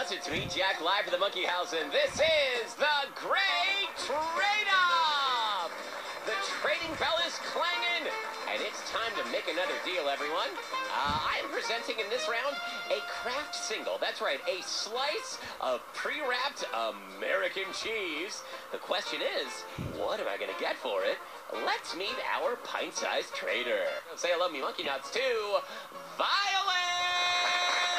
House. It's me, Jack, live from the Monkey House, and this is the Great Trade-Off! The trading bell is clanging, and it's time to make another deal, everyone. I am presenting in this round a Kraft single. That's right, a slice of pre-wrapped American cheese. The question is, what am I going to get for it? Let's meet our pint-sized trader. Say hello, me monkey nuts, to Violet!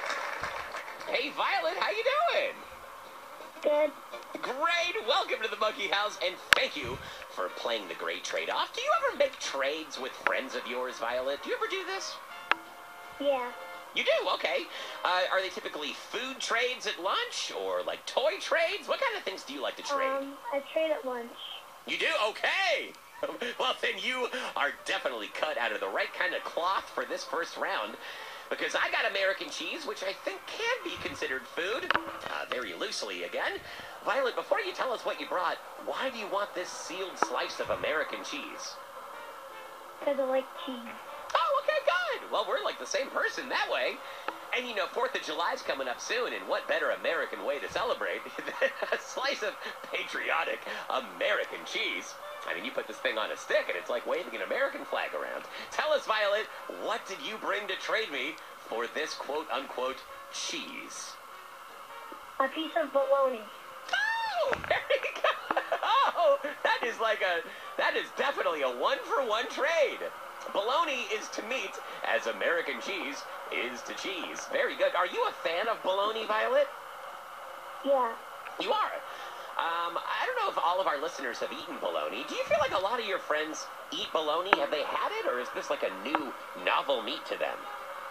Hey, Violet, how you doing? Good. Great! Welcome to the Monkey House, and thank you for playing the Great Trade-Off. Do you ever make trades with friends of yours, Violet? Do you ever do this? Yeah. You do? Okay. Are they typically food trades at lunch, or like toy trades? What kind of things do you like to trade? I trade at lunch. You do? Okay! Well, then you are definitely cut out of the right kind of cloth for this first round, because I got American cheese, which I think can be considered food. Very loosely again. Violet, before you tell us what you brought, why do you want this sealed slice of American cheese? Because I like cheese. Oh, okay, good. Well, we're like the same person that way. And you know, 4th of July's coming up soon, and what better American way to celebrate than a slice of patriotic American cheese? I mean, you put this thing on a stick, and it's like waving an American flag around. Tell us, Violet, what did you bring to trade me for this quote-unquote cheese? A piece of bologna. Oh, very good. Oh, that is definitely a one-for-one trade. Bologna is to meat as American cheese is to cheese. Very good. Are you a fan of bologna, Violet? Yeah. You are. I don't know if all of our listeners have eaten bologna. Do you feel like a lot of your friends eat bologna? Have they had it, or is this like a new, novel meat to them?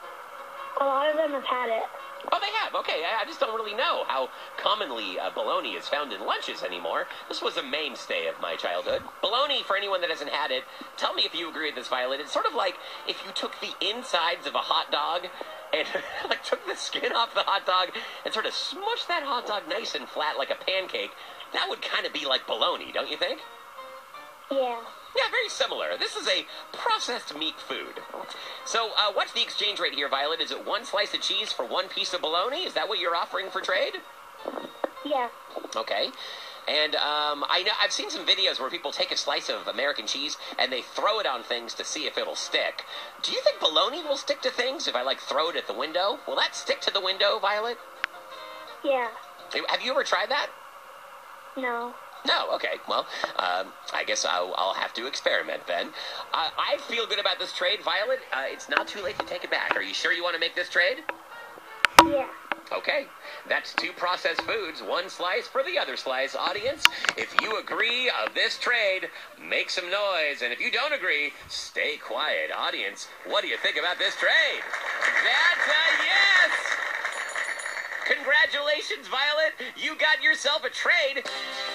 A lot of them have had it. Oh, they have. Okay, I just don't really know how commonly bologna is found in lunches anymore. This was a mainstay of my childhood. Bologna, for anyone that hasn't had it, tell me if you agree with this, Violet. It's sort of like if you took the insides of a hot dog and like took the skin off the hot dog and sort of smushed that hot dog nice and flat like a pancake. That would kind of be like bologna, don't you think? Yeah. Yeah, very similar. This is a processed meat food. So, what's the exchange rate here, Violet? Is it one slice of cheese for one piece of bologna? Is that what you're offering for trade? Yeah. Okay. And I know I've seen some videos where people take a slice of American cheese and they throw it on things to see if it'll stick. Do you think bologna will stick to things if I, like, throw it at the window? Will that stick to the window, Violet? Yeah. Have you ever tried that? No. No, okay. Well, I guess I'll have to experiment then. I feel good about this trade, Violet. It's not too late to take it back. Are you sure you want to make this trade? Yeah. Okay. That's 2 processed foods, 1 slice for the other slice. Audience, if you agree of this trade, make some noise. And if you don't agree, stay quiet. Audience, what do you think about this trade? That's a yes! Congratulations, Violet. You got yourself a trade.